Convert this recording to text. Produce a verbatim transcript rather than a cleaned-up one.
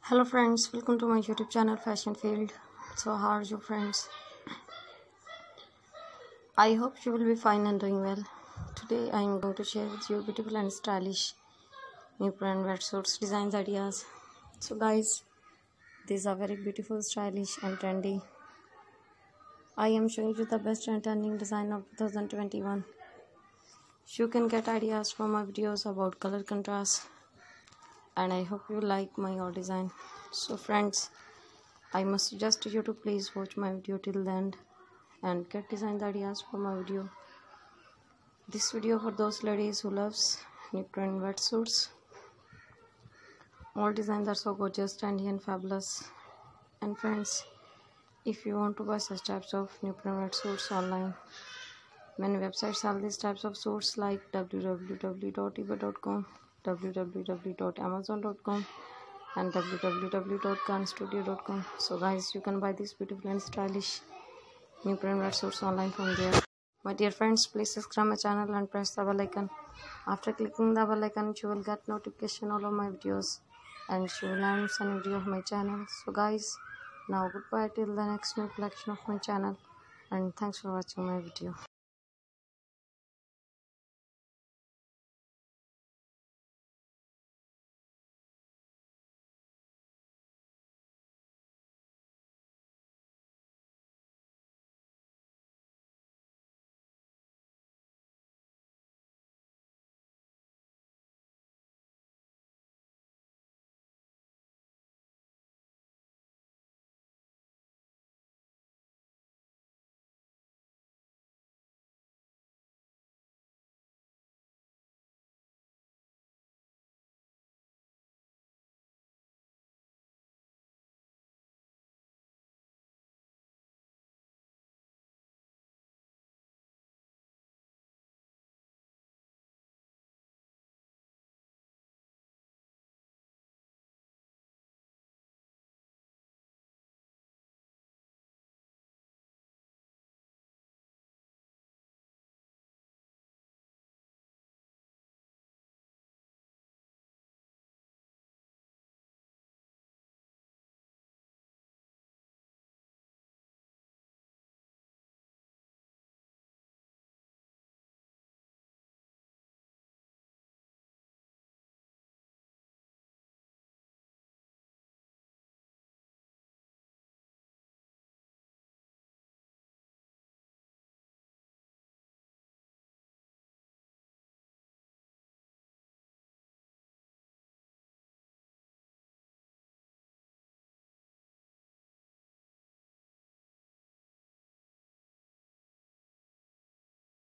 Hello friends, welcome to my YouTube channel Fashion Field. So how are you friends? I hope you will be fine and doing well. Today I am going to share with you beautiful and stylish new brand wetsuits designs ideas. So guys, these are very beautiful, stylish and trendy. I am showing you the best and trending design of two thousand twenty-one. You can get ideas from my videos about color contrast, and I hope you like my all design. So friends, I must suggest you to please watch my video till the end and get design ideas for my video. This video for those ladies who loves new trend wetsuits. All designs are so gorgeous, trendy and fabulous. And friends, if you want to buy such types of new print wetsuits online, many websites sell these types of suits like w w w dot ebay dot com, w w w dot amazon dot com and w w w dot khan studio dot com. So guys, you can buy these beautiful and stylish new print wetsuits online from there. My dear friends, please subscribe my channel and press the bell icon. After clicking the bell icon, you will get notification all of my videos and you will learn some video of my channel. So guys, now goodbye till the next new collection of my channel, and thanks for watching my video.